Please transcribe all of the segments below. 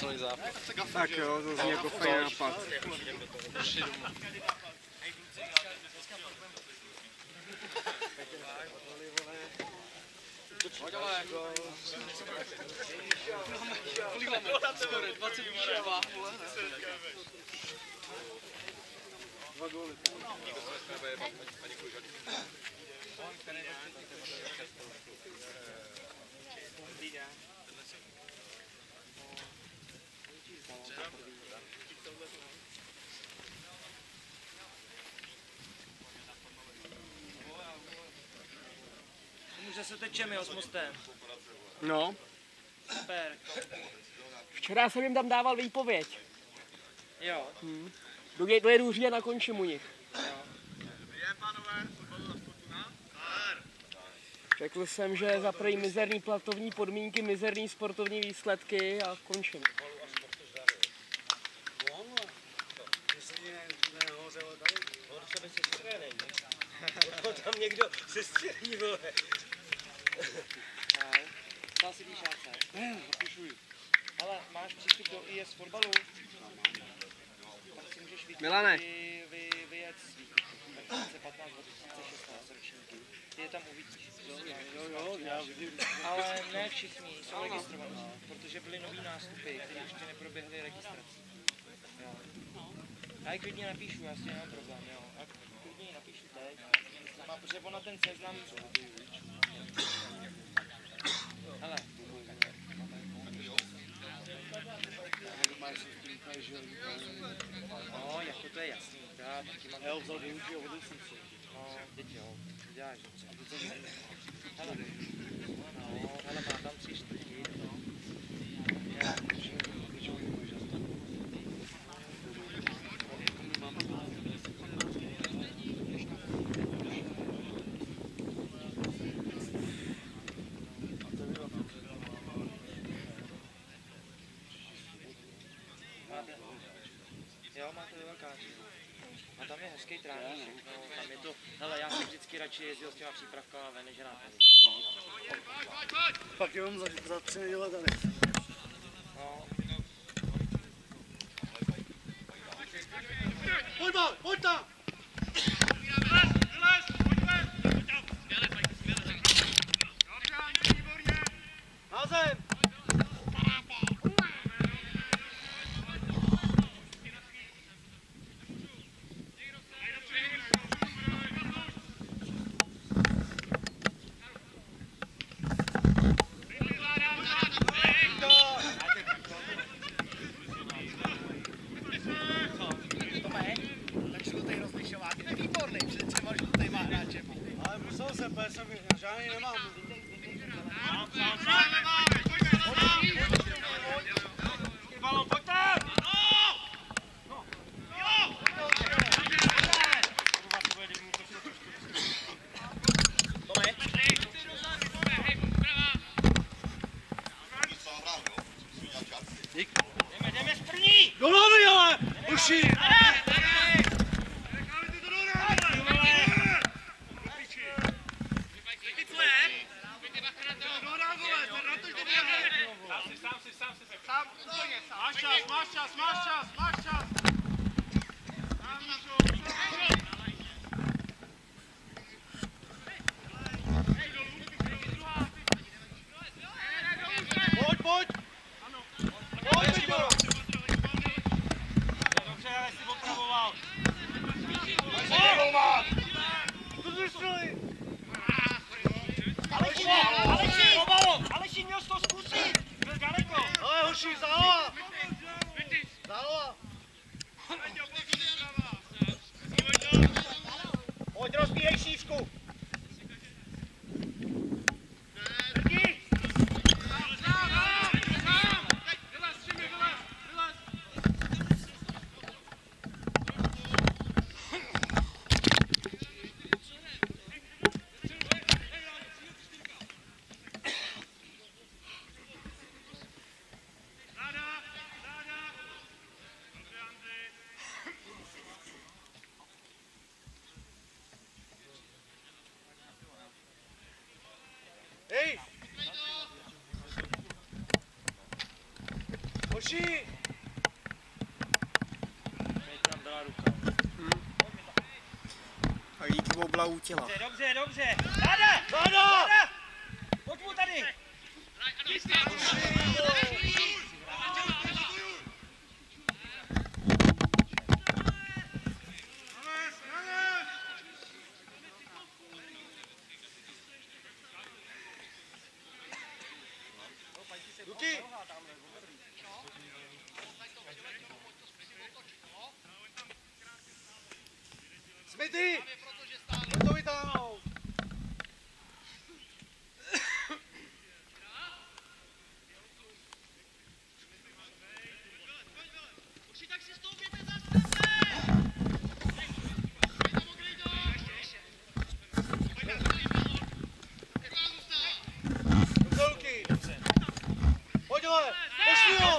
celý zápas. Tak jo, to zní jako fajn nápad. Kolik máme? Skoro 20 výševa. 2 góly. Že se tečeme s mostem. No. Super. Včera jsem jim tam dával výpověď. Jo. Dojedu říjen a nakončím u nich. Řekl jsem, že za první mizerný platovní podmínky, mizerný sportovní výsledky a končím. Tam někdo se střelí, vole. Stál si píšáce. Zapíšuji. Ale máš přístup do IS fotbalu? Tak si můžeš Milane. vyjet svých 2015, 2016 ročníky. Ty je tam uvidíš. Jo, já vidím. Ale ne všichni jsou registrovaní, protože byly nový nástupy, které ještě neproběhly registrací. Jo. Já ji klidně napíšu, já s tím nemám problém, jo. A klidně ji napíšu teď. Protože ona ten seznam... Hele. No, jako to je jasný, já taky mám... Já ho vzal využiju, hodil jsem si. No, teď jo, děláš dobře. Hele, no, hele, má tam 3 čtvrtí, no. Jo, máte ve Velkáči. A tam je hezký tráníček, no, tam je to, hele, já jsem vždycky radši jezdil s těma přípravkama ven, než na tady. Pak jenom za 3 neděle tady. No. Pojď tam! Házem! Žádný nemám. Balon, pojď tam! Jdeme z první! Golový, ale! Uši! Hoši! Teď tam byla ruka. A díky oblahu těla. Dobře, dobře. Dáda! Pojď mu tady! Luky! Smithy! Pojď to vytáhnout! Dobře, Luky! Pojď, ale! Pošli ho!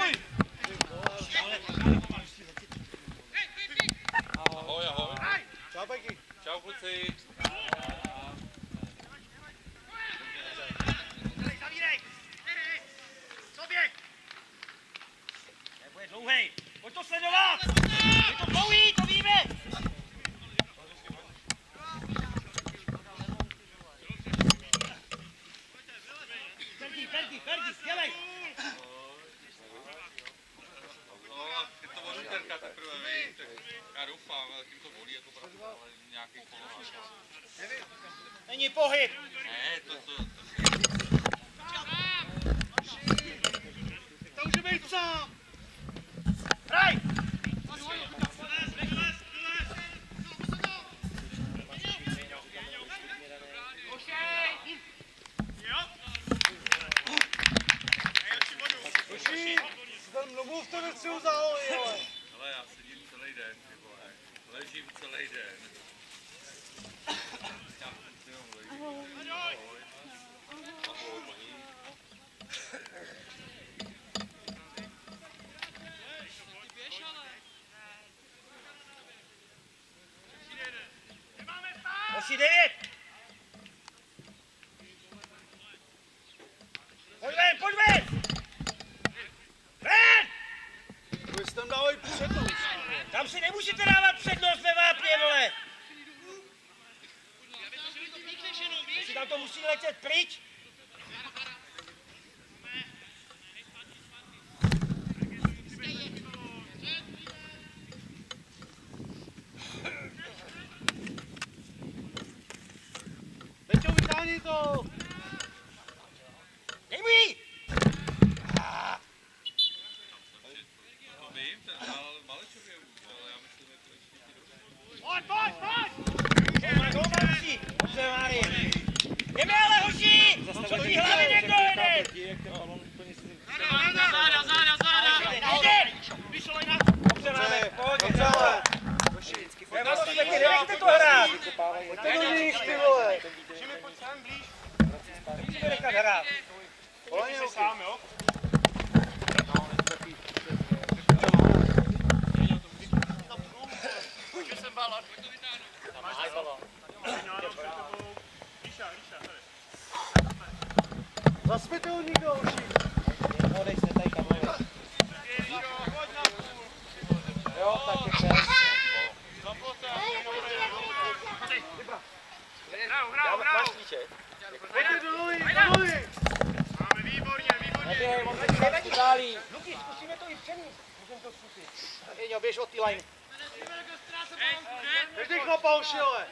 Ahoj, ahoj. Čau, Pajky! Čau, kluci. Nebude dlouhej. Pojď to sledovat! Je to dlouhý, to víme! Ferdi, dělej! No, je to voliterka teprve, víš, tak já doufám, ale tím to bolí jako pravda, ale nějaký polohách. Není pohyb! Ne, to. To může být sám! Hraj! Hoši! Tam mluvte ve střihu zálohy, ale! Ale já sedím celý den, ty vole. Ležím celý den. Já jenom ležím. Ahoj. Ahoj, paní. Hoši 9! Pojď ven! Ven! Vy si tam dávají přednost. Tam si nemůžete dávat přednost ve vápně, vole! Jestli tam to musí letět pryč? Peťo, vytáhni to! Dej mu jí! To vím, ten Malečově ale já myslím, že to ještě ti dobře. Doma musí! Dobře, Máry! Jdeme ale, hoši! Co tvý hlavy někdo jede! Dobře, máme, pohodě. Dobře, ale! Nechte to hrát! Pojďte do nich, ty vole! Musíte nechat hrát. Oleně, Luky! Zaspěte ho nikdo, hoši! Odej se tady kamerou. Jo, tak je přes. Máš klíče? Pojďte do nohy, do nohy! Neběhej, on se ti událí. Luky, zkusíme to i přenést. Můžeme to zkusit. Jeďo, běž od té line. Běžte chlapa, hoši, ale!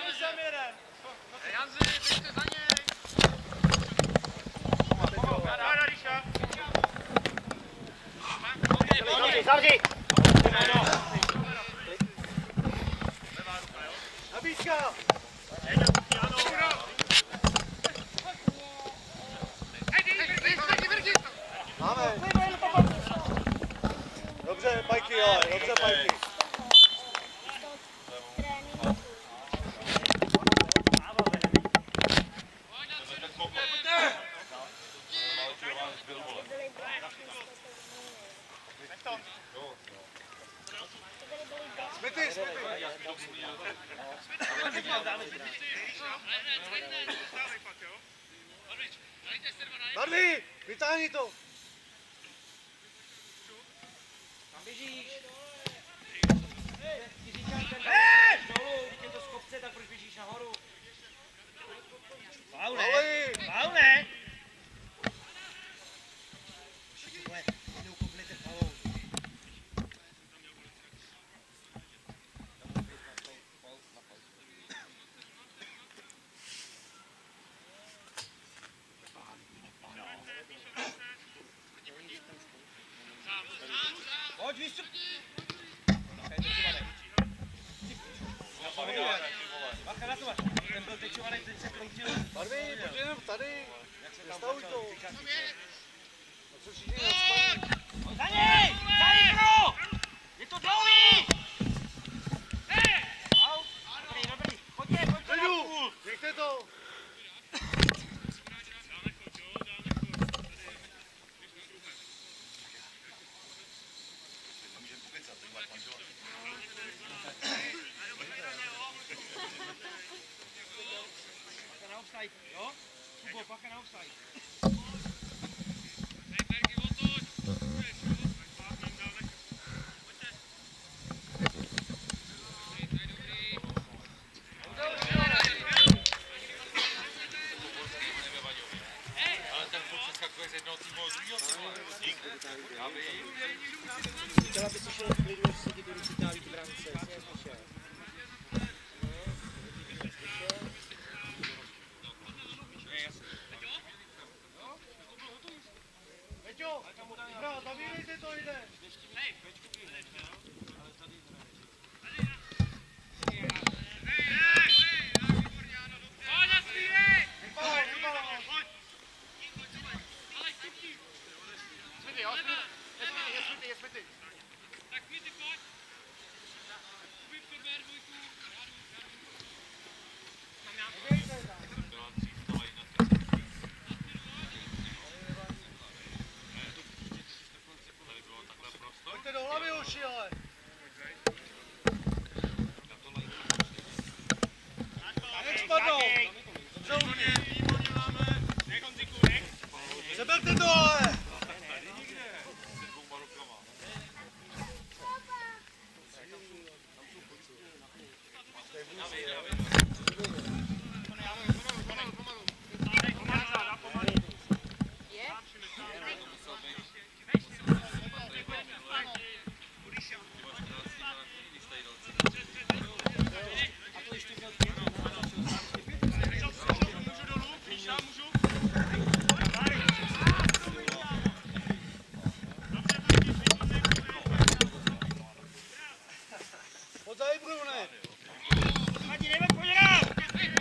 Zavři! Nabídka! Máme! Dobře, Pajky, ale, dobře, Pajky. Smithy, Smithy! Barley, vytáhni to! běžíš? Ti říkám, ten běžíš dolů, když je to z kopce, tak proč běžíš nahoru? Faul ne? Faul ne? Všichni neukopli ten faul. Pojď, výstup! Bacha na to, ten byl tečovaný, teď se kroutil. Barvy, pojď jenom tady. Jak se tam Stavuj začal to. tykat. A co všichni nadspaní? Za něj! Za něj, bro! Je to dlouhý! Au! Dobrý, dobrý. Pojďte na půl! Nechte to. Bacha na offside, jo? Kubo, bacha na offside. Ale ten furt přeskakuje z jednoho týmu do druhého týmu. Já vím. Chtěla by si šel v klidu, že se ti to vychytávý v brance. Jsi neslyšel. Peťo, bra, zavírejte to, jde. Pojďte do hlavy, hoši, ale. Nech spadnou. Seberte to, ale. Podzaj, Brune. Adi, jdeme podělat!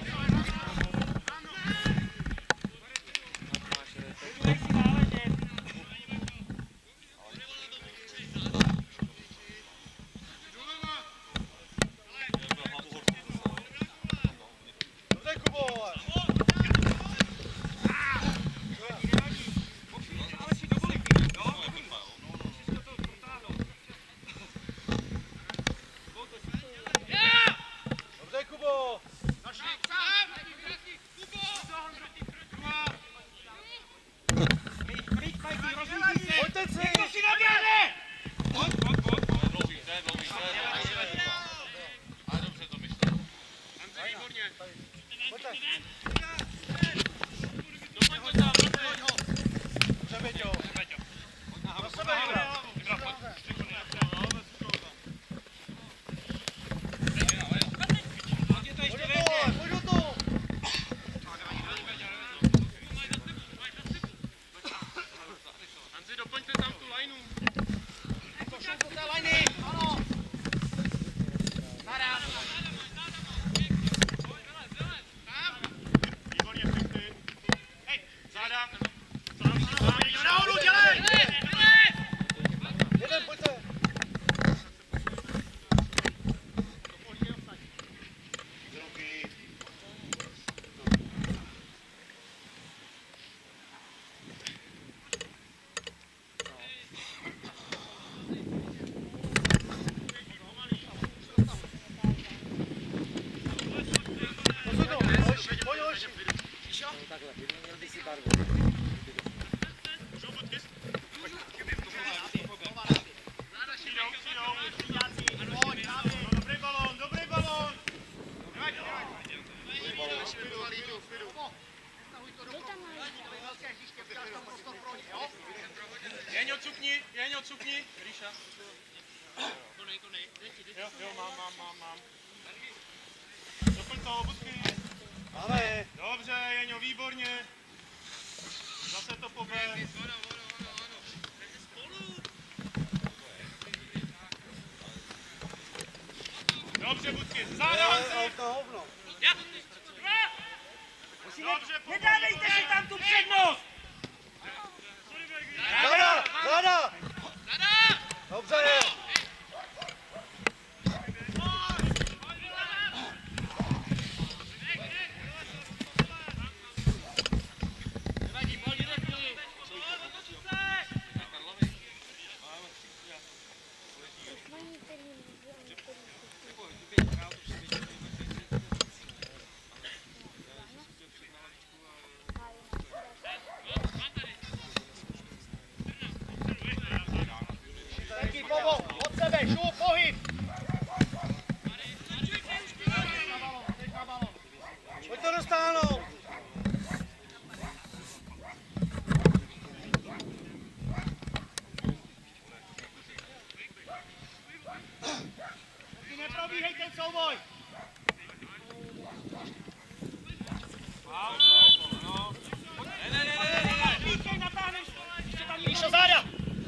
Nech si náležet. Dobře, Kubo, ale. Dobře, Kubo. Pojďte si. Někdo si naběhne! Dlouhý, ale dobře to myslel. Pojďte. Dobře, Peťo. Na sebe, hra. Pojď do toho, pojď do toho. Hanzi, doplňte tam tu lajnu. Pošel do té lajny! Ano! Naráz! Výborně, přijďte. Hej, záda. Nahoru, dělej! Jeden, pojďte. Pojď to, pojď, hoši. Takhle, vyměnil by si barvu. Jo, to, Budky. Máme. Dobře, Jeňo, výborně. Zase to pober. Dobře, Budky, záda, Hanzi. To hovno. Dobře, pober. Nedávejte si tam tu přednost! Zada, zada. Dobře. Taky povo, od sebe, šup, pohyb. Pojď to dostáhnout. Neprobíhej ten souboj. Míšo, záda.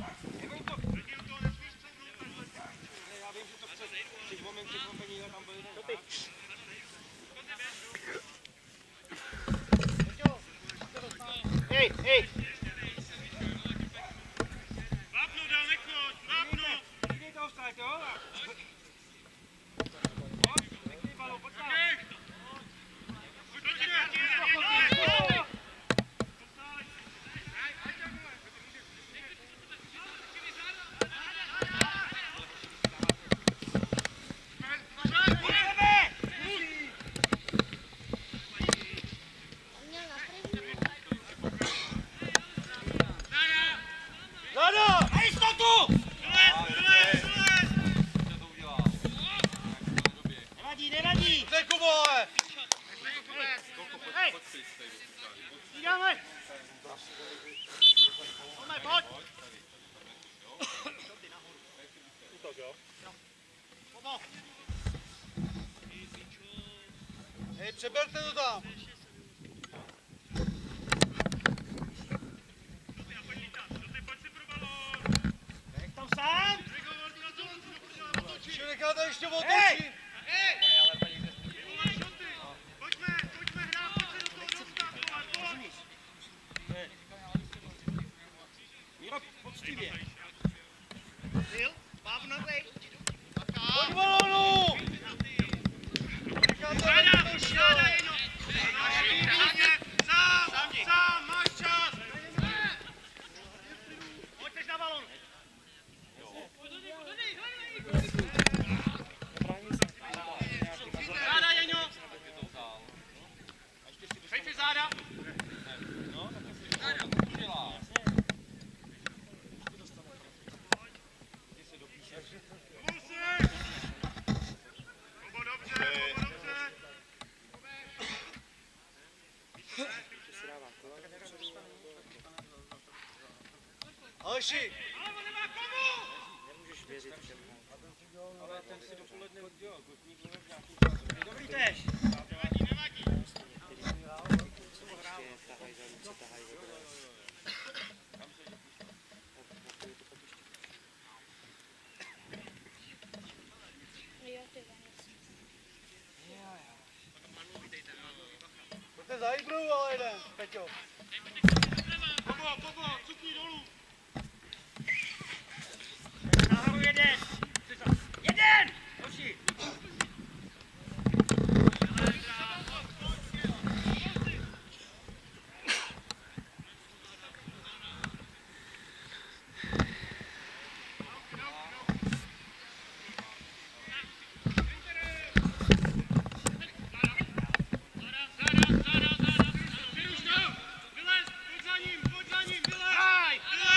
Hej, hej. Vápno dál, nechoď, vápno. Dej toho vstát, jo? Pěkný balou, pojď tam. Zada. Na jistotu! Nevadí, nevadí! Jde, Kubo, Hej! Jdeme! Pojďme, pojď! Pomo! hej, přeberte to tam. Nech tam sám! Ještě necháte ještě otočit. Hej! Pojďme hrát, pojď se do toho dostat, pojď. Míro, poctivě! Pojď balónu. Necháte to Záda, Jeňo. Sám, máš čas. Pojďte na balon! Záda, Jeňo. Hejte záda. Bobo, dobře. Aleši. Nemůžeš věřit všemu. Ale ten si dopoledne dělal, kotník byl v nějaký... Dobrý tež! Nevadí. Tahaj za ruce, tahaj vedle. Pojďte za Ibru, ale jeden, Peťo. Bobo, cukni dolů. Nahoru jeden! Jeden! Hoši! Vylez, pojď za ním, vylez.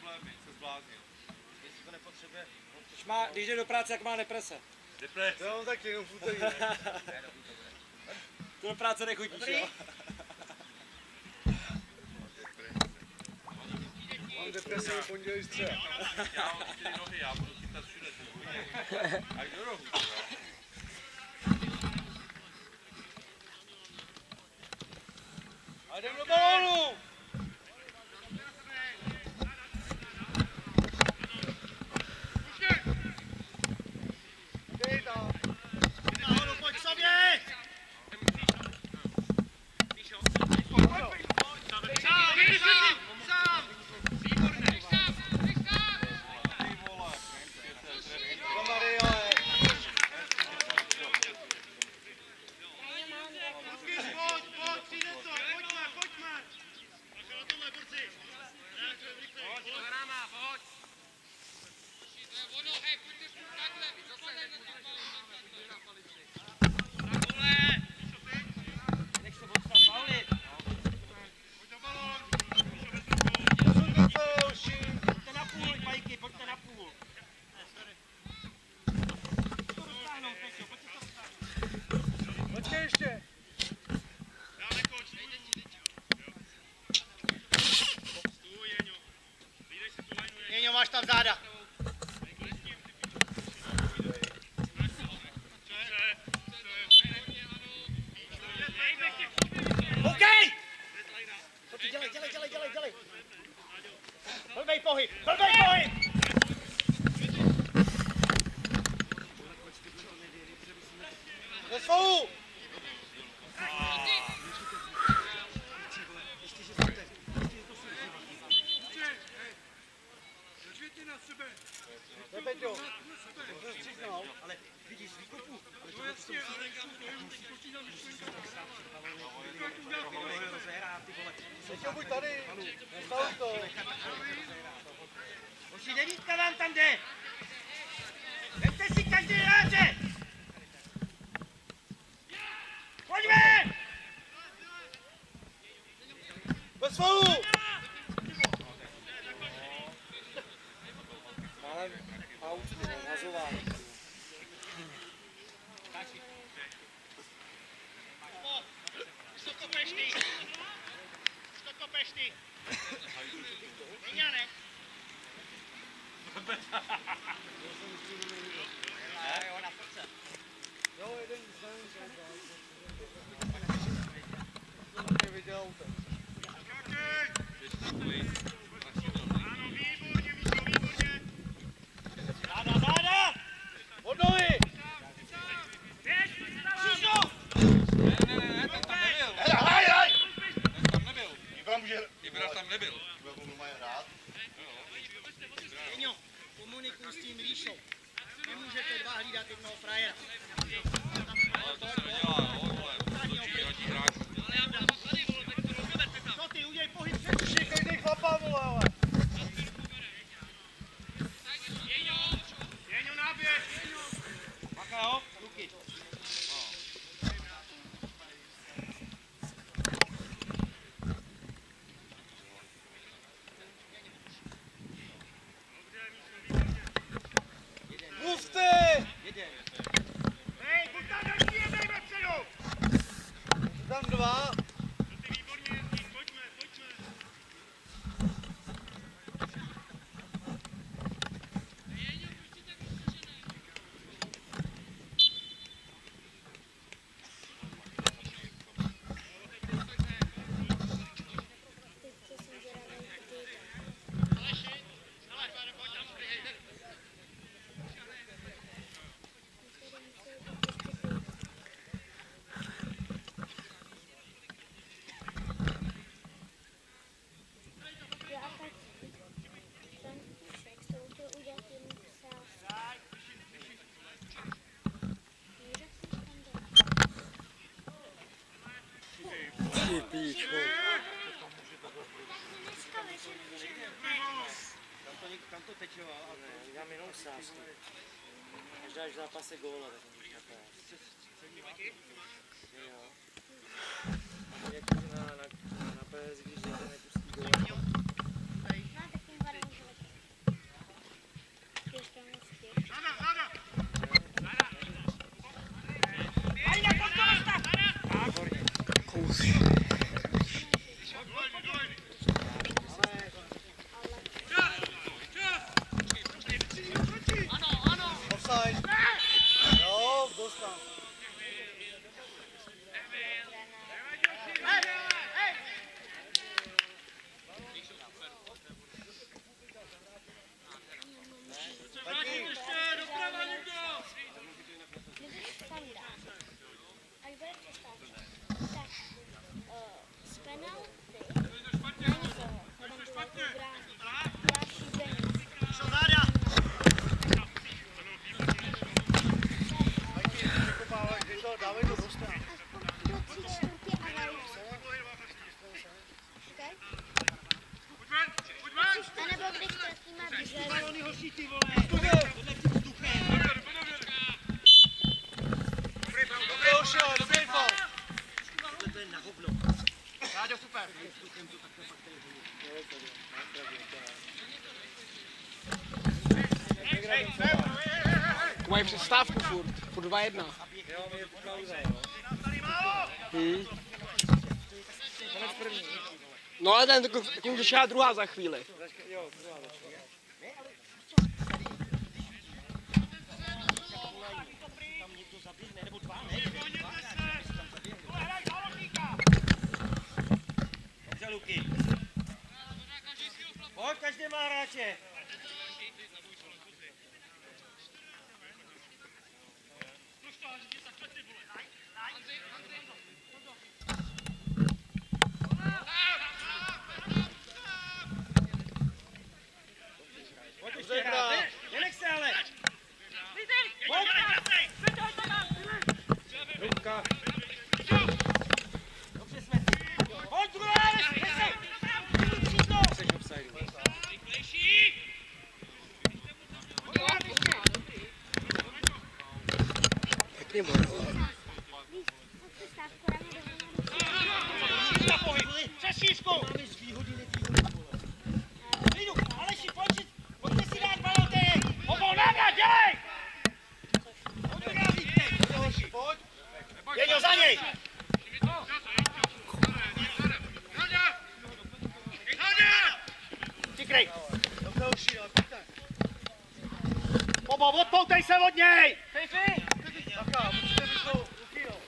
problémy, se zbláznil. Jestli to nepotřebuje. Když jde do práce, jak má deprese. Deprese. Já mám taky jenom v úterý. To do práce nechodíš, jo? Mám depresi v pondělí středa. Já mám 4 nohy, já budu chytat všude. Až do rohu. A jdem do balónu! Dej tam! Nahoru, pojď k sobě! Jeňo, máš tam záda. OK! Co ty dělej. Blbej pohyb. Ze svou! Peťo, to stříknout, ale vidíš z výkopu. No jasně, ale já musím počítat myšlenka. Peťo, buď tady, nestavuj to. Hoši, devítka vám tam jde. Vemte si každý hráče. Pojďme! Bez faulu! Stokopešty! Vyňane! Jo, na srdce. Jo, jeden viděl autem. Ano, výborně! Záda! Od nohy! Běž, Příšo! Ne, ten tam nebyl. Hraj! Ten tam nebyl. Ibra tam nebyl. Jeňo, komunikuj s tím Líšou. Nemůžete dva hlídat jednoho frajera. Ale to se nedělá, vole. Točí hodí hráč. Co ty, udělej pohyb před každý chlapa, vole, ale. Jeňo, náběh! Maka ho, ruky. Mluvte! Hej, buď tam další jednej vepředu! Tam dva. Pojďme. Tam to tečoval, ale dám jenom sázku. Až dáš v zápase góla, tak můžeš napást. Jo. Jak na PS, když jdete nepustí góla. Máte tím varem, že dávej to prostě. Do 3/4 a vajce. Okay? A nebo když trestí má běžet. Balony hoší ty vole. Tohle tím vzduchem. Dobrý ošel, dobrý fal. To je na hovno. Ráďo, super. Mají přestávku furt 2-1. Jo, je pauza. Konec první. No ale ten tím začala druhá za chvíli. Jo, druhá začala. Tam někdo zabíhne, nebo dva, ne? Dobře, Luky. Pojď, každý má hráče. Pojď ještě hrát. Nenech se, ale. Pojď. Ruka. Dobře jsme. Pojď, druhá, nesej. Jseš v offsideu. Pěkně boj. Přestávku ráno Na pohyb. Přes šířku. Máme z výhody, Lidu, Aleši, pojďte si dát balon teď. Obol návrat, dělej. Pojď. Jeďo, za něj. Tikrej. Bobo, odpoutej se od něj. Fifi. Taká, musíte být to ruky, jo.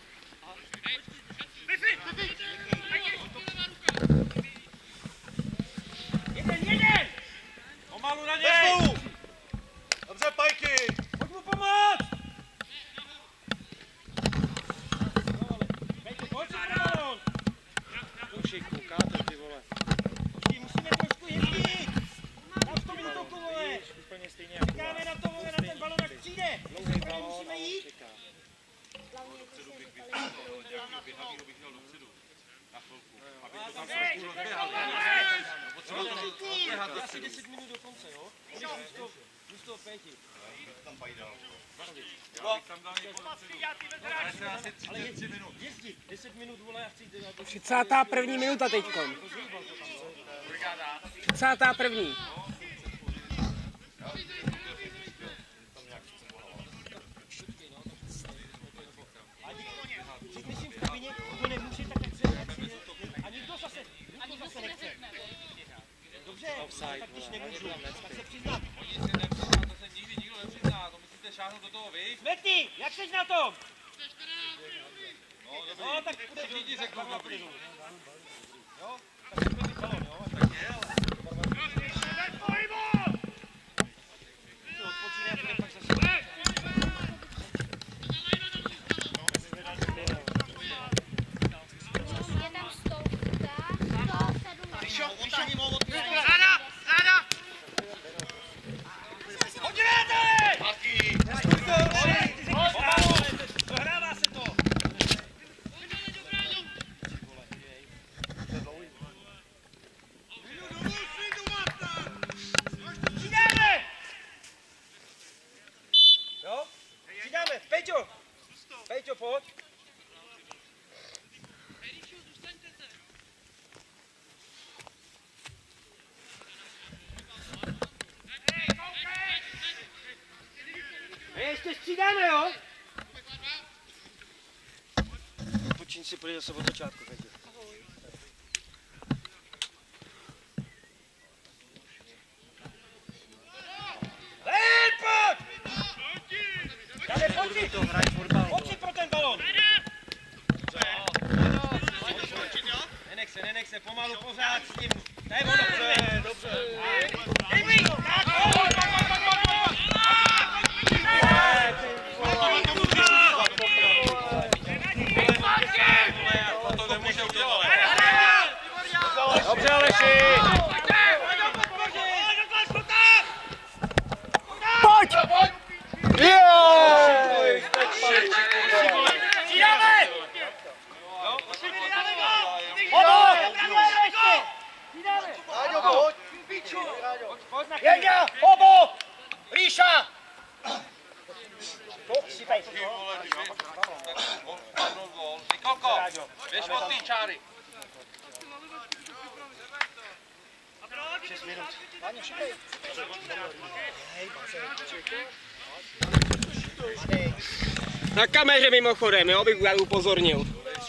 Jeden! Pomalu na něj! Dobře, Pajky! Pojď mu pomoct! Pojď si balón! Už ji koukáte, ty vole. Musíme trošku jezdit! Dám 100 minutovku, vole! Úplně stejně jako Čekáme na to, vole, na ten balón, jak přijde! dlouhý balón Musíme a jít! čeká. hlavně jako se Asi 10 minut do konce, jo? Můžu toho Péti. Tam pají dál. No. Tam dal někoho dopředu. Asi 33 minut. Jezdit, 10 minut, vole, a chci dělat to. 31. minuta teďkon. 31. Řekni si v kabině, kdo nemůže, tak ať se a nikdo zase nechce. Dobře, tak když nemůžu, tak se přiznat. Oni si nepřizná, to se nikdy nikdo nepřizná, to musíte šáhnout do toho vy. Smetý, jak seš na tom? No, dobrý. No, tak bude Všichni řeknou dobrý. Jo? Tak si první balon, jo? Tak je, ale... To odpočíne a bude pak zase. je tam 107. Dohrává se to! Přidáme! Jo? Přidáme! Peťo! Peťo, pojď! Ještě střídáme, jo? Počíň si, půjde zase od začátku, Peťo. Hej, pojď! Dane, pojď si! Pojď si pro ten balón! Nenech se, pomalu pořád s tím. To je ono, dobře. Dej mi! To nemůže Jeňa, obo! Ríša! To, sypej. Ty vole, Nikolko, běž od té čáry. 6 minut. Váňo, šipej. Na kameře mimochodem, jo, bych vás upozornil.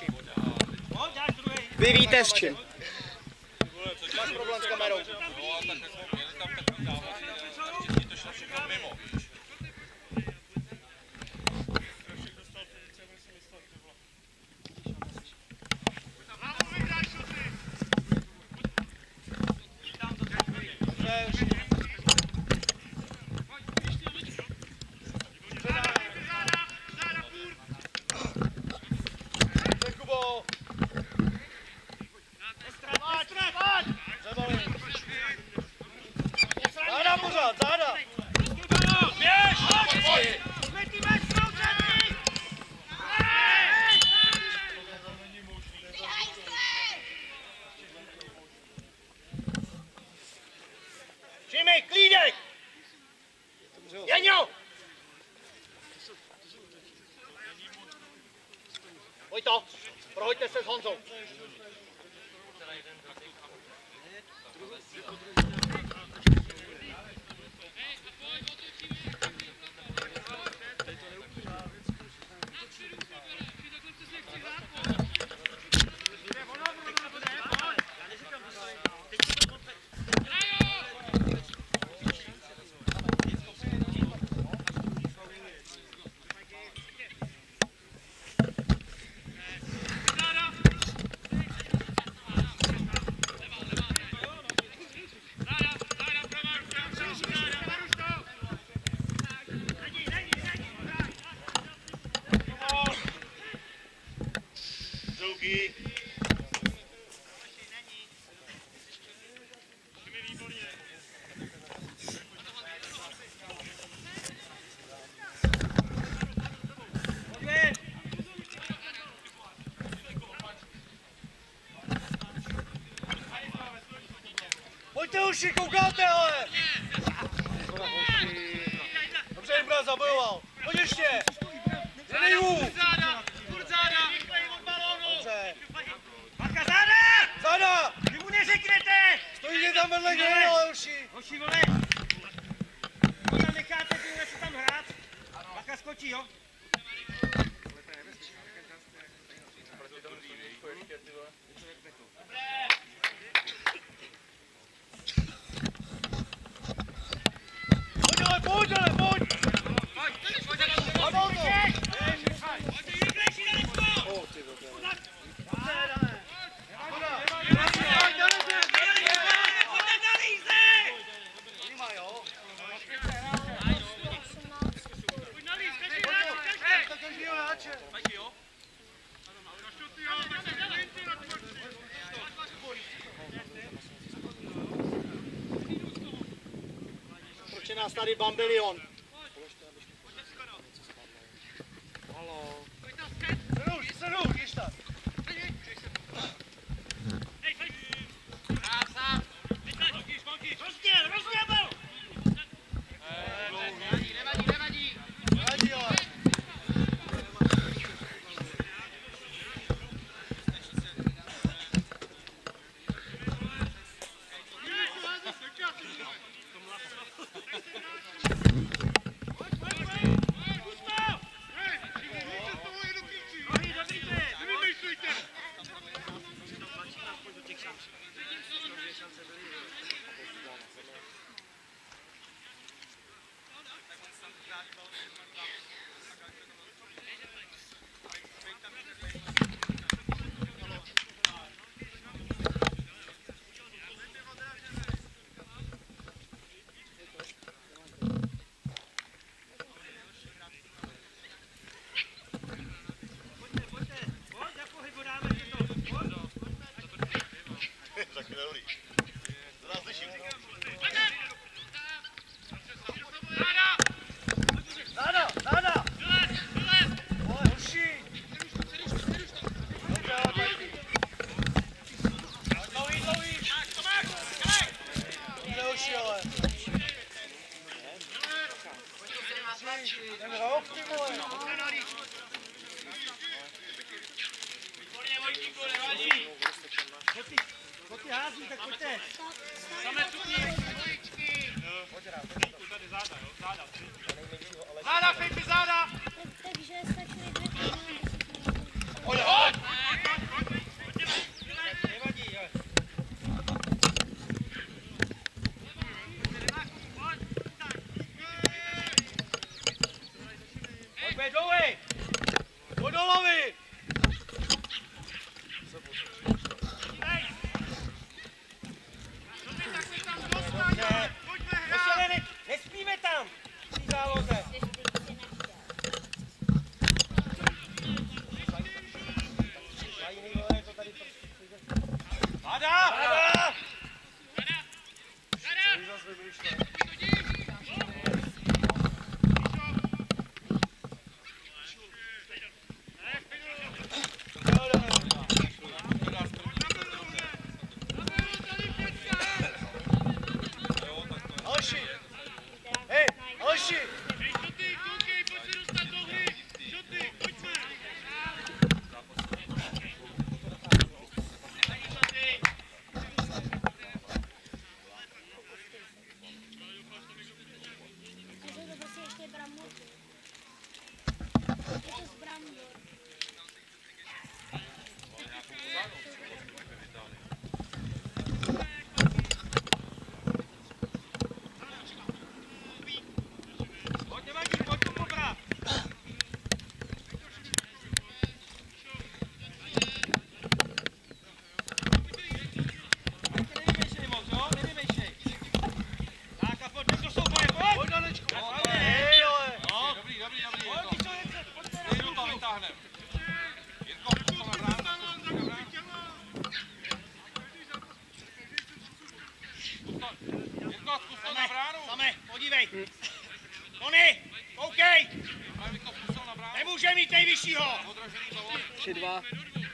Vy víte s čím. Máš problém s kamerou. No a tak jsme měli tam takový závozy, naštěstí to šlo všechno mimo, víš. Záda pořád, záda! Přijmej, klídek! Jeňo! Pojď to, prohoďte se s Honzou. Pojďte už, koukáte, ale! Dobře, Imbra zabojoval. Pojď ještě! Zedej mu! Dobře. Bacha, záda! Záda! Vy mu neřeknete! Stojíte tam vedle něj, ale hoši. Hoši, vole! To tam necháte, ty se tam hrát. Bacha skočí, jo? Pojď, ale pojď! Proč je nás tady bambilion? Sedou, již tak. Rozděl! Nevadí, ale. Součástí. hází, tak pojďte. Samé stupni. Záda, Fejpi, záda. Takže stačily 2 týdny. Pojď! Nevadí, jo. Pojď, dlouhej! Pojď do hlavy! Nespíme tam! V té záloze! Hada! Alši! Hej, Alši! Šuty, koukej, pojď se dostat do hry. Šuty, pojďme. Takže to prostě ještě brambor. Je to z brambor. Pojď, nevadí, pojď to pobrát! Nevymýšlej moc, jo? Nevymýšlej. Tak a pojď, to jsou boje, pojď! Pojď, Danečku! Hej, jole! No, dobrý, Pojď, co je, pojďte na Jirko to vytáhnem. Jirko, zkus to na bránu. Jirko, zkus to na bránu. Same, podívej! Tony, koukej! Aby to zkusil na bránu. Nemůže mít nejvyššího! Odražený balón. 3-2.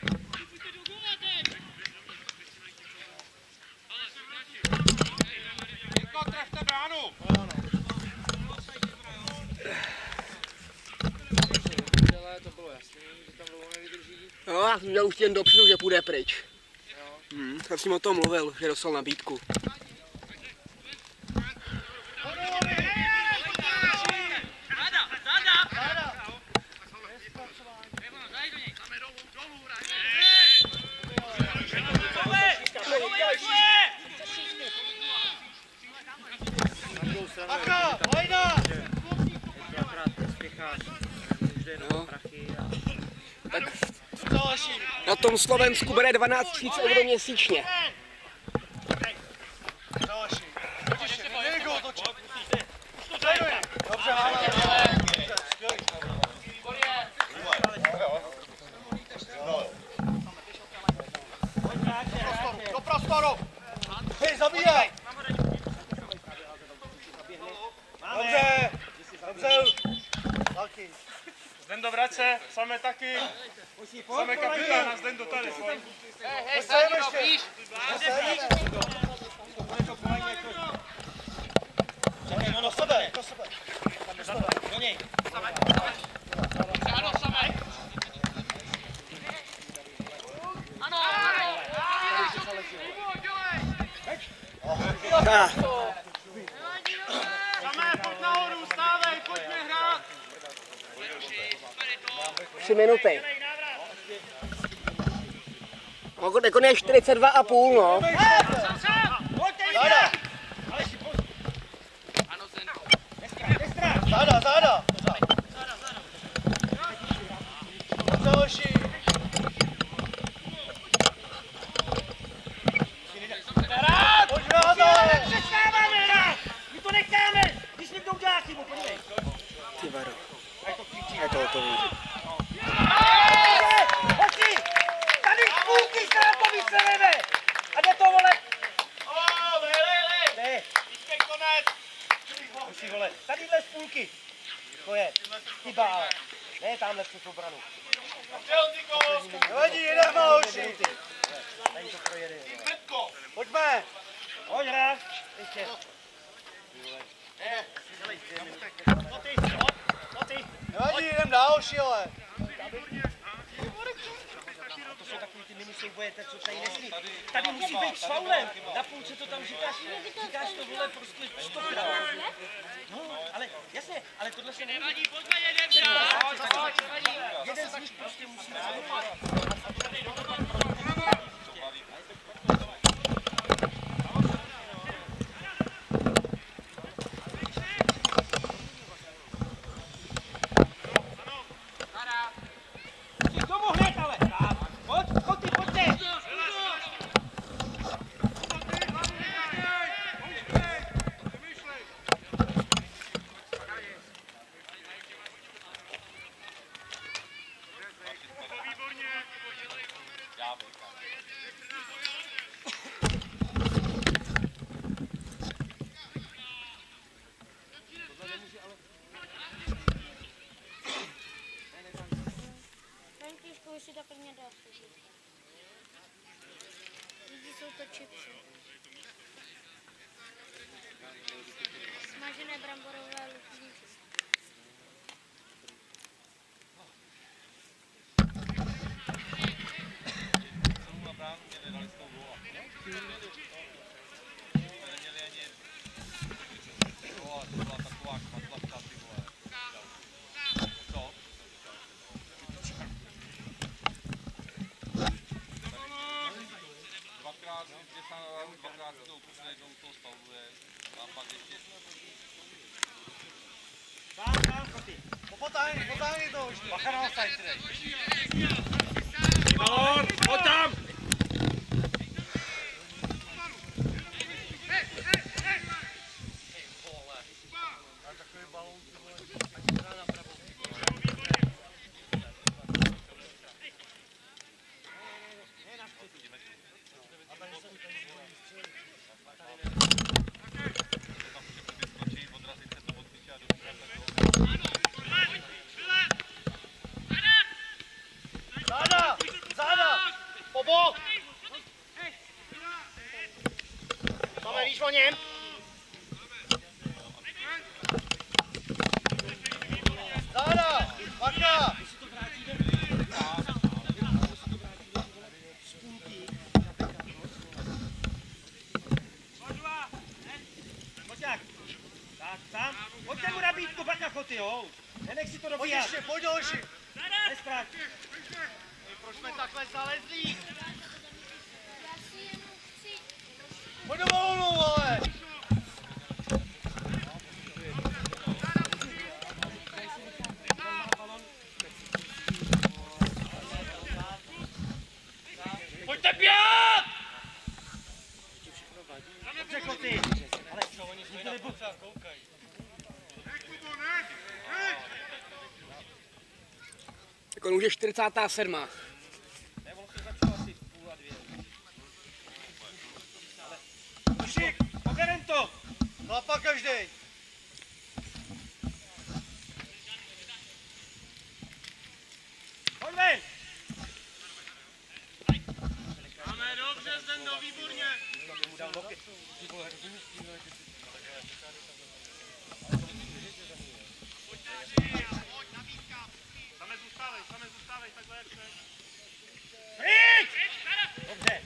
Jirko, trefte bránu. To bylo jasný, že tam dlouho nevydrží. No, já jsem měl už jen dopředu, že půjde pryč. Já jsem o tom mluvil, že dostal nabídku. Tak na tom Slovensku bere 12 000 euro měsíčně. Dobře, do prostoru! Hej, zabíjej! Dobře! Dobře! Velký. Zdendo, vrať se, Same taky. Same kapitán a Zdendo tady. Hej, sem ještě! Čekaj, no do sebe! Do sebe! Do něj! Ano, Same. Same, pojď nahoru, stávej, pojďme hrát. 3 minuty. Jako je 42,5, no. Záda! Záda, záda! Další! Pojď hrát, ale! Přestáváme hrát! My to necháme! Když někdo udělá chybu, podívej! Ty varo. Je to hotový. Hoši! Tady z půlky se na to vyseleme! A jde to, vole! Ne! Hoši, vole, tadyhle z půlky! To je chyba, ale ne tamhle přes obranu. Nevadí, jedeme, hoši! Tady to projede. Pojďme! Pojď hrát! Ještě. Nevadí, jdem dál, hoši, ale. To jsou takový ty mini souboje, co tady nesmí. Tady musí být s faulem. Na půlce to tam říkáš to vole prostě stokrát. No, ale jasně, ale tohle se nevadí, pojďme jeden z nich prostě musí Františku, si to plně dá. Lidi jsou to čipsy. Smažené bramborové lupníky. Dvakrát to ukusne, jednou to spaluje a pak ještě... Sám, koty. Potáhni to už. Bacha na offside, tedy. Balón, pojď tam! Záda! Pobok! Máme, víš o něm? Záda! Bacha! Tak, tam. Pojďte mu nabídku, bacha choty, jo. Nenech si to dobíjat. Pojď ještě, pojď další. Nestrať. Proč jsme takhle zalezlí? Já si jenom chci... Pojď do balónu, ale. Pojďte běhat! Dobře, koty. Ale co, oni jsme na půlce koukají. Tak on už je 47. Ne, ono se začalo asi v 1:30. Dušik, poberem to! Chlapa každej! Pojď ven! Máme dobře, Zdendo, výborně! Same zůstávej, takhle jak chceš. Pryč! Dobře.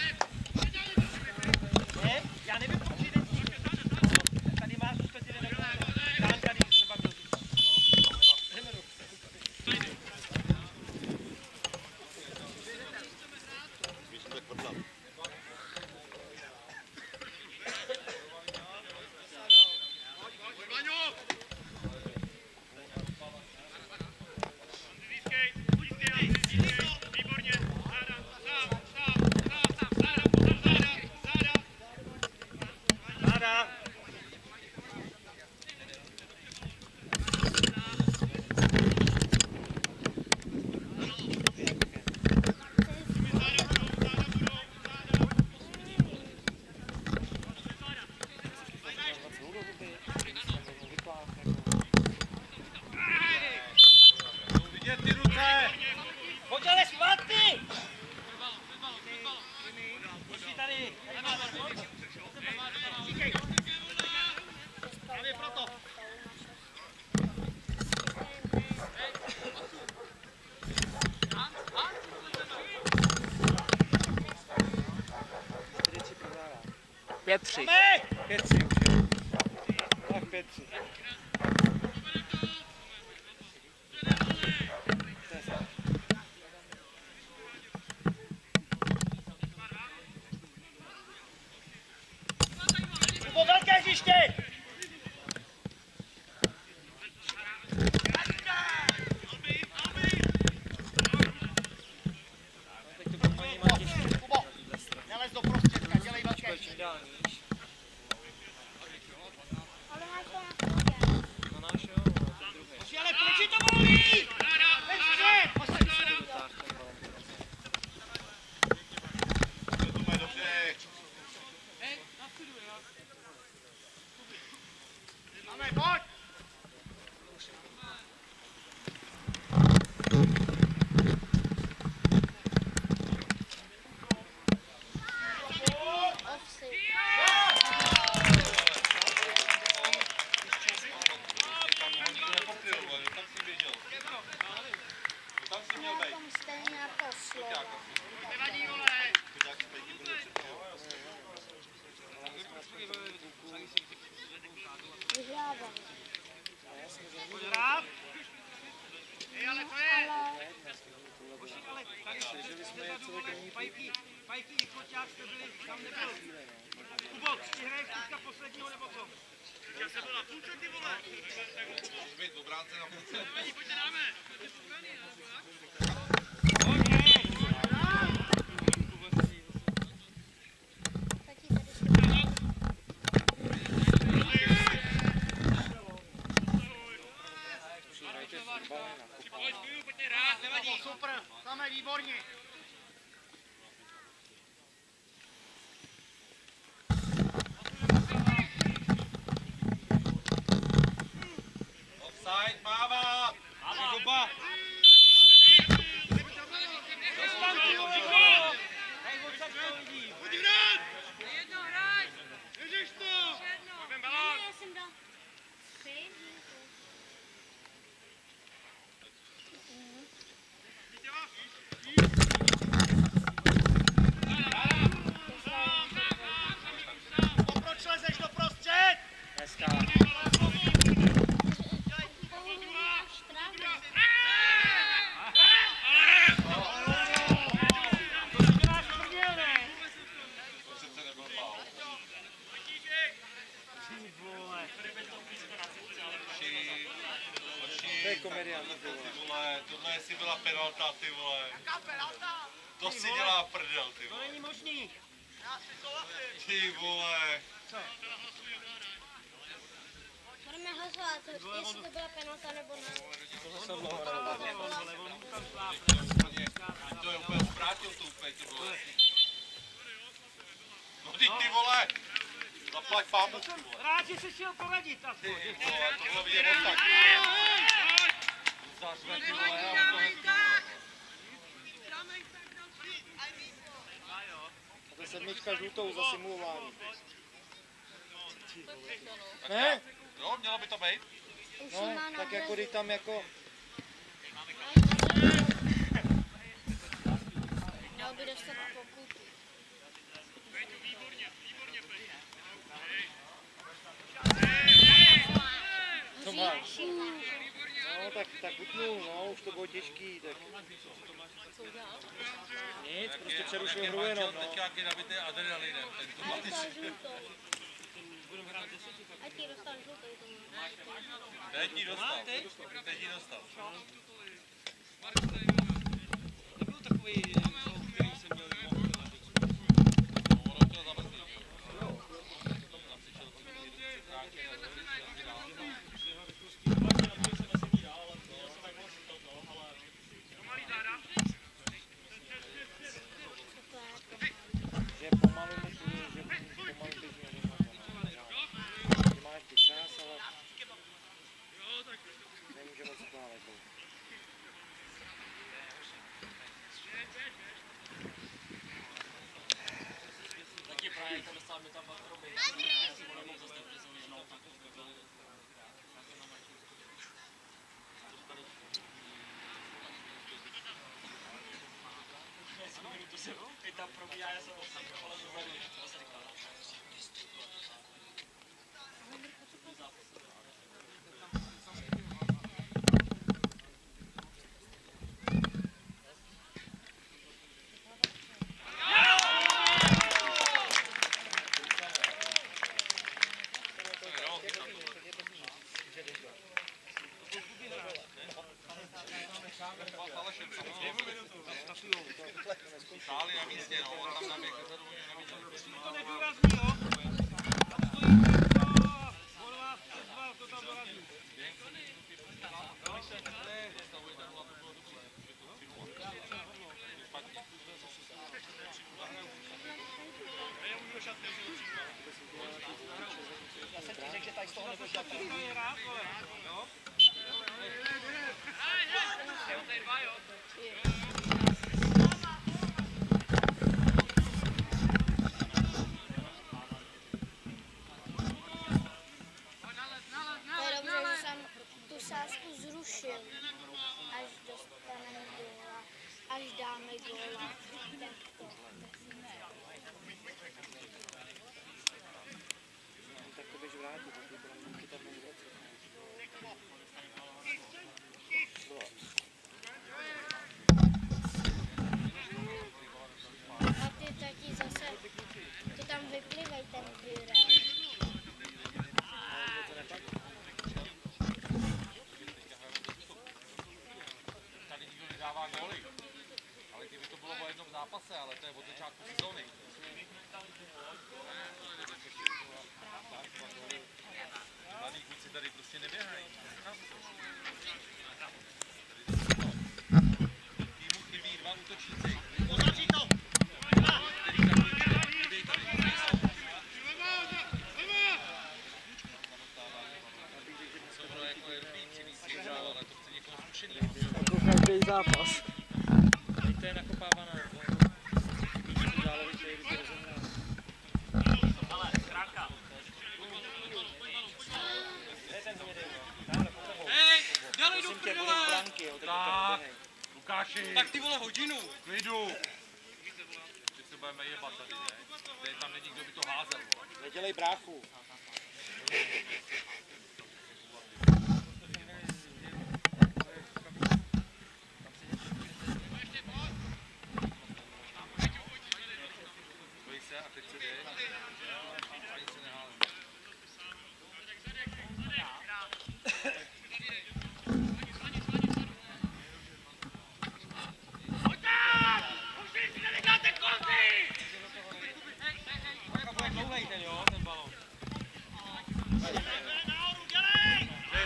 Ne, já nevím, proč jde tím. Tady má zůstat jeden nebo dál tady třeba kdo zůstat. Jdeme do. Blízkej, blízkej. 5-3. 5-3 už je. Tak 5-3. Po velké hřiště! Kubo, nelez do prostředka, dělej velké hřiště. Ale máš to na chodě. No náš jo, no, ten druhý. Ale proč je to volný? Ten střed! Postav se na to. To je dobře. Máme, pojď! Offside. Nepokryl, vole, tam si běžel. Tam si měl Na být. tom stejně jako slovo. Nevadí, vole! Chudák zpětí bude přepřel. Vyhrávám. Hrát? Ale to je... Ale Ale tady Pajky i Koťák jste byli, tam nebyl. Kubo, ty hraješ teďka posledního nebo co? Já jsem byl na půlce, ty vole. Můžeš být obránce na půlce. Pojďte dáme. taky tady jsou. Pojďte hrát, nevadí. Super, samé výborně. Offside, máva! Máme doba. Ne, já jsem dal 3. Proč lezeš do prostřed? Hezká. To přece nebyl faul. To je komediant, ty vole. Ty vole, tohle jestli byla penalta, ty vole. To si dělá prdel, ty To vole. není možný. Ty vole. Budeme hlasovat, jestli to byla penalta nebo ne. To je úplně obrátil to úplně, ty vole. No teď ty vole. Zaplať pámu, ty vole. Rád, že jsi šel poradit aspoň. Ty vole, tohle vidět od tak. Zařve, ty vole, já mu to hezky. A to je 7 žlutou za simulování. Ne? Jo, mělo by to být. Už No, má tak jako když tam jako... Měl by dostat pokutu. Co máš? No, tak utnul, no, už to bylo těžký, tak... Nic, prostě přerušil hru jenom, no. Teďka jak je nabitý adrenalinem. A dostal žlutou. Ať ti dostal žlutou. Teď jí dostal. Teď jí dostal. Nebyl takový, který jsem měl Ono chtěl zabrzdit. že pomalu musí, že pomalu běží, že má ještě čas, ale nemůže moc spálet. Taky právě jak to dostal mi tam pak robit. Já si mohl zase tak přesvědčenou, tak to bylo. I tam probíhá, já jsem ale zvedl, co se říkal. Stáli na místě, no, on tam naběh, To nedůrazný, jo? Tam stojí to tam dorazí. Já jsem ti řekl, že tady z toho nebudeš dát pravdu. To je dobře, že jsem tu sázku zrušil, až dostaneme góla, až dáme góla. Tak to běž vrátit, to bylo mít tam věci. A ty taky zase, to tam vyplivej ten výraz. tady nikdo nedává góly. Ale kdyby to bylo o jednom zápase, ale to je od začátku sezóny. Mladí kluci tady prostě neběhají. Týmu chybí dva útočníci. Označí to! Který takový chybí tady. Co ono jako je dobrý přivít, ale to chce někoho zkušeného. Jako každý zápas. Teď to je nakopávaná. Zálohy to je vyrozená. Ale, kránka. Hej, dělej do Prosím tě, budou prdele! branky, jo, Tak, Lukáši, Tak ty vole hodinu! klidu. Teď se budeme jebat tady, ne? Tady tam není, kdo by to házel, vole. nedělej bráchu. Bojí se a teď se jde. Ani se nehází. Dlouhej ten, jo, ten balon. Nahoru, dělej!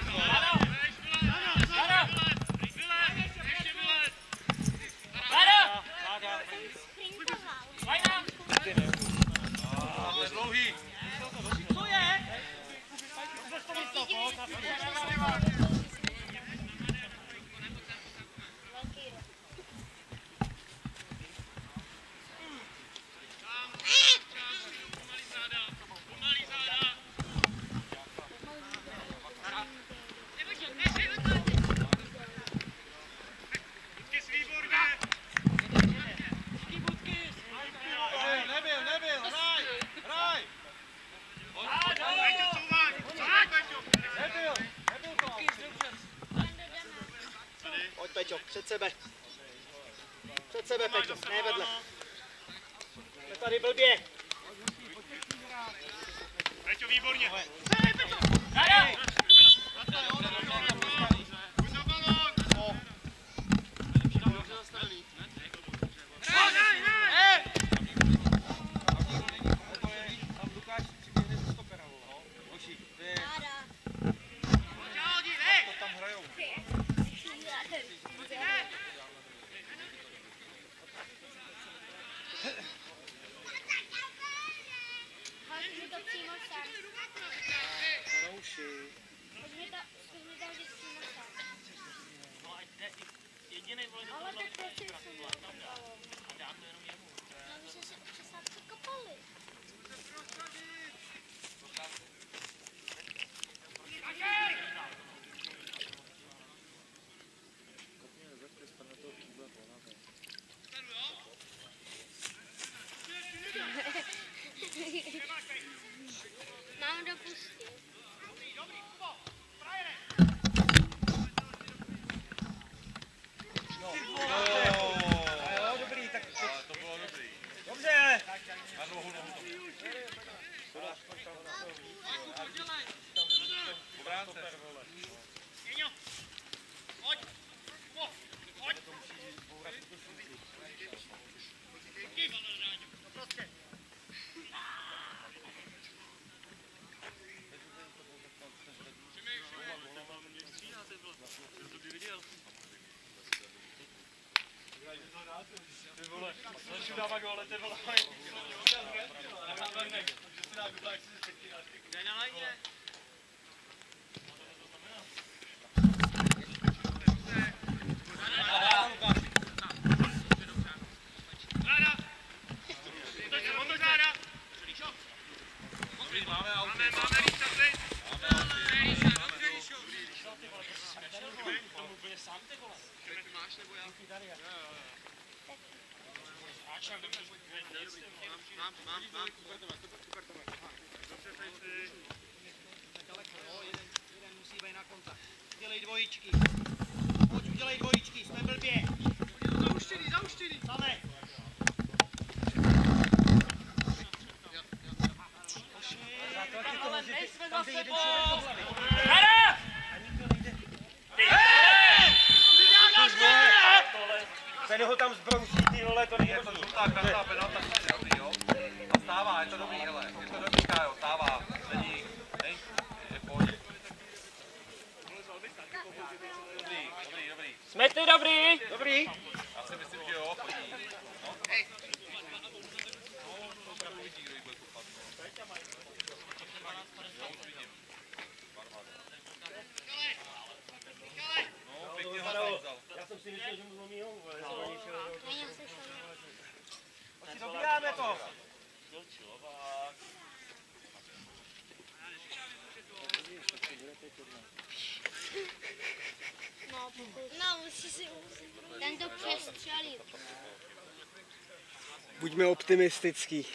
To je dlouhý. Co je? Nebyl, hraj! Hraj! Nebyl to. Pojď, Peťo, před sebe. Před sebe, Peťo, ne vedle. Jsme tady blbě. Peťo, výborně. Tam Lukáš si přiběhne ze stopera, vole. Hoši, to je, to tam hrajou. Hoď mi to přímo sem. Rouši. Hoď mi to vždyť přímo sem. Jedinej vole, Ale tak proč jsem nekopal? a dá to jenom jemu. No, my jsme se přesádky kopali. Ty vole, začnu dávat góle, ty vole. Daj na lajně. Jeden musí být na kontakt. Udělej dvojičky. Pojď, udělej dvojičky, jsme blbě. Zauštěný. Same. Ale nejsme za sebou! Ten ho tam zbrousí, ty vole, to nejde. Je to žlutá karta, penalta, jo? A stává, je to dobrý, hele. Je to dobrý, Kájo, stává. Není, je v pohodě. Dobrý. Jsme ty dobrý! Dobrý. Já si myslím, že jo, chodí. No. To opravdu vidí, kdo jí bude kopat, no. Jo, už vidím. No, pěkně ho tam vzal. Já jsem si myslel, že mu zlomí hlavu, ale Není se šlo. dobíráme to. No, pokud. No, musí si tento přestřelit. Buďme optimistický.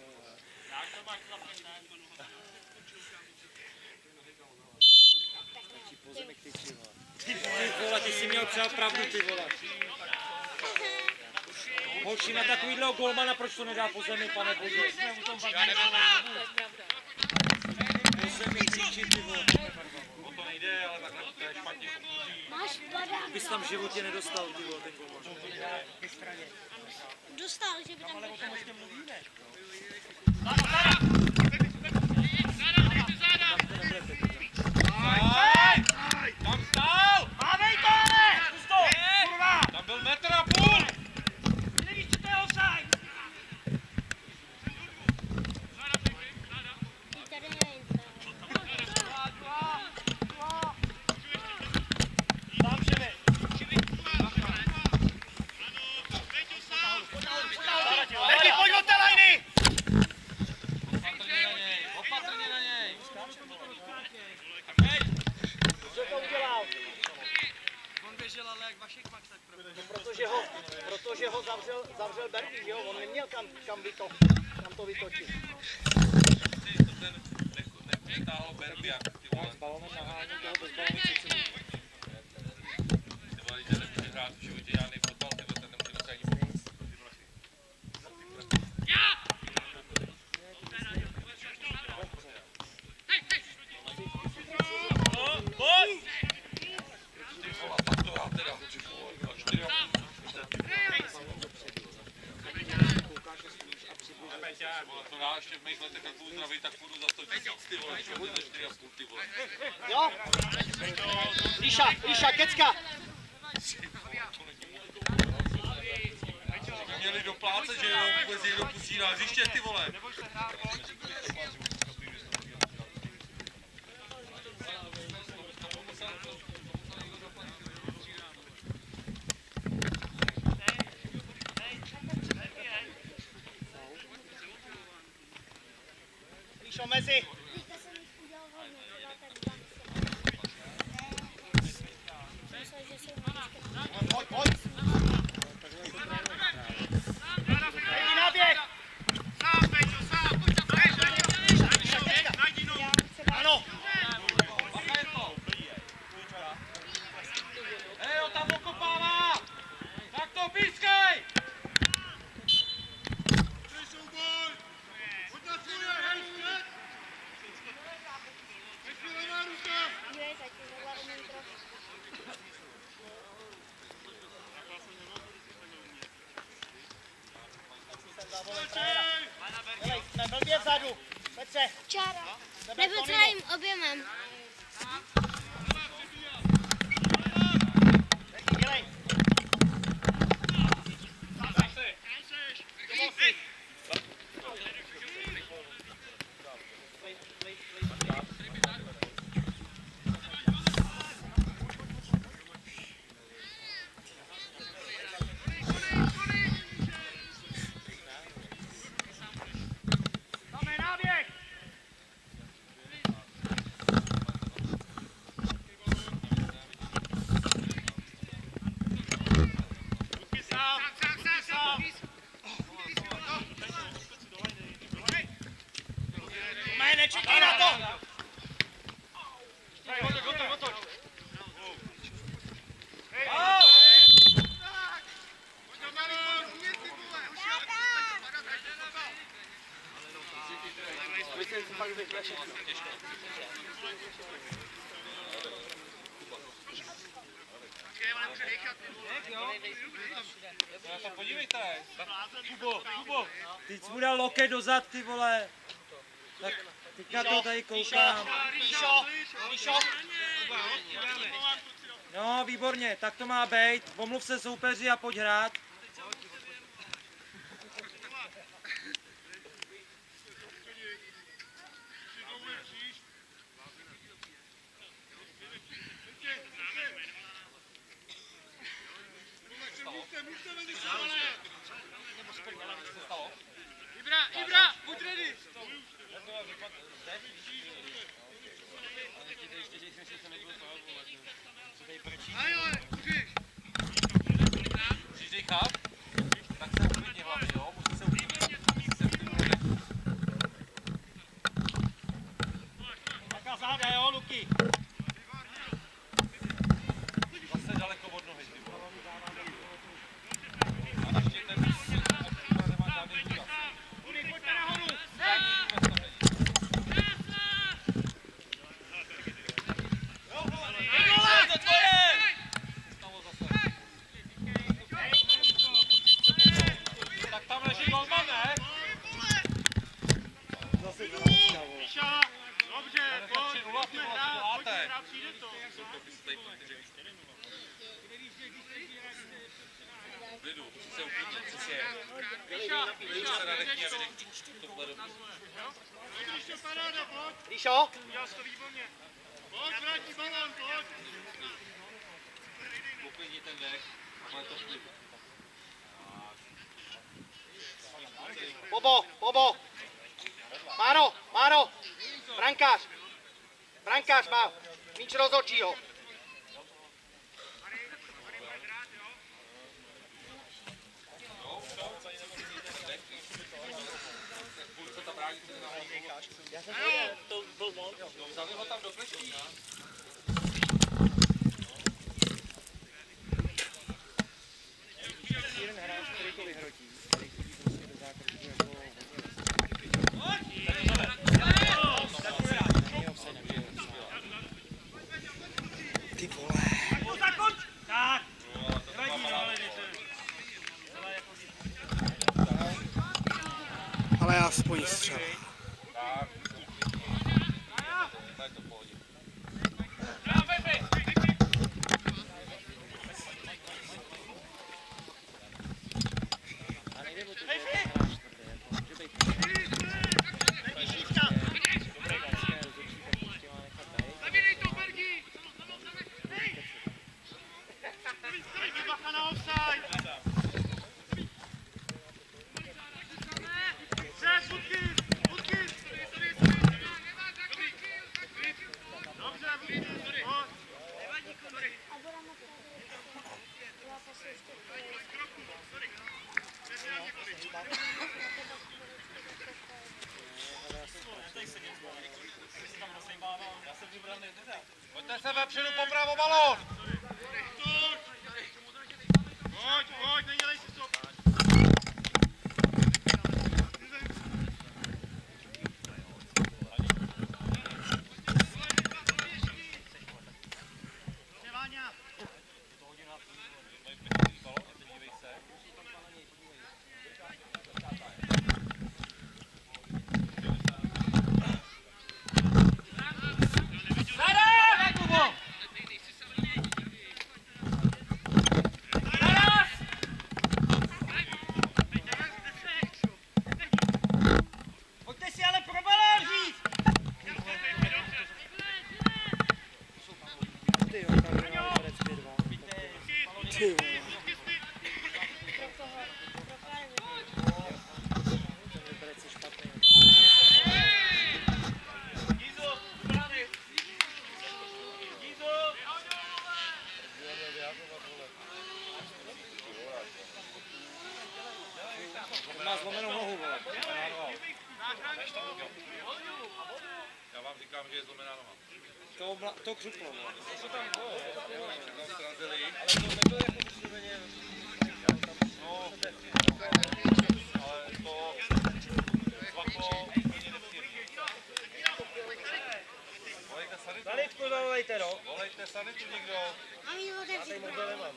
Ty vole, ty jsi měl třeba pravdu, ty vole. Hoši, na takovýhleho golmana, proč to nedá po zemi, pane bože? Po zemi křičí, ty vole. O to nejde, ale takhle to je špatně. Máš padák. Bys tam v životě nedostal, ty vole, ten golman. Dostal, že by tam došel. Tam stál! Mávej to, ale! Zkus to! Kurva! Tam byl metr a půl! Ty nevíš, co to je offside? Ty tady nevím. Tam všemi. Lidi, pojď od té lajny! Opatrně na něj! Co to udělal? On běžel, ale jak Vašek Max, tak Protože ho zavřel Berky, že jo? On neměl kam to vytočit. To ten netáhl Berbiak, ty vole. s balonem nahání toho bezbalovice celý. Ty vole, že nemůže hrát v životě žádný fotbal, ty vole, ten nemůže dostat ani pomoct. Ty vole, tak to já teda, ty vole, a 4 vole, to dá ještě v mých letech, jak budu zdravý, tak půjdu za 100 000, ty vole, když budu za 4,5, ty vole. Jo? Líša, kecka! Měli doplácet, že jo, vůbec někdo pustí na hřiště, ty vole. Líšo, mezi! Teďka jsem jich udělal hodně, byla tak myslel, že jsou maličké. Pojď! Lidi, náběh! Ano! Hej, on tam okopává! Tak to pískej! Dívej, tak to tohle umím trochu. Hele, jsme blbě vzadu! Petře! Čára. Nebo celým objemem. Dělej! fakt zvykle všechno. Podívejte. Kubo, ty jsi mu dal loket dozad, ty vole. Tak teďka to tady koukám. Líšo. No, výborně, tak to má být. Omluv se soupeři a pojď hrát. Ibra, buď ready. Musíš dechat, tak se uklidně hlavně, jo? Musí se uklidnit. Taká záda, jo, Luky? Zase daleko od nohy, ty vole. A naštěte nemá žádný důraz. Pojďte nahoru! Tak tam leží golman, ne? Dobře, pojďme hrát, přijde to. Lidu, musí se uklidnit, co je. Lidu se nadechni a vydechni. Tohle dobrý. Líšo? Pojď, vrátí balón, pojď. Uklidni ten dech, ale to šli. Bobo! Máro! Brankář má míč rozhodčího. To byl mon. Vzali ho tam do kleští. Jeden hráč, který to vyhrotí, který chodí prostě do zákroku jako ty vole. Zakonč! Tak! Nevadí, no, ale ale aspoň střel. Tak. Tak to pohodí. Pojďte se vepředu popravo balón! Pojď, nedělej si to! Má zlomenou nohu, vole. Já vám říkám, že je zlomená noha. To křuplo, vole. Co tam bylo? Tam srazili. Ale to nebylo jako vyšleveně. No, ale to zvaklo úplně nepříjemné. volejte, no. Volejte sanitu někdo. Mám jí otevřít. Mobil nemám.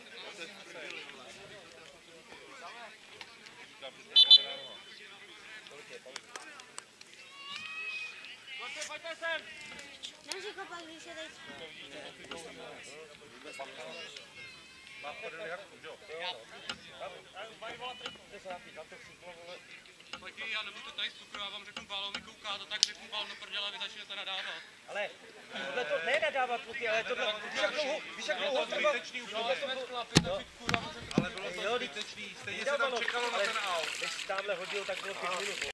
Pojďte sem! Neříkal pak, když je teď. Taky já nebudu tady z cukru, já vám řeknu Bálo, mi kouká to tak, řeknu Bálo do prdele, vy začnete nadávat. Ale tohle to ne nadávat, kluky, ale tohle, víš jak dlouho trvá? Ale bylo to zbytečný, stejně se tam čekalo na ten aut. Než tamhle hodil, tak bylo 5 minut.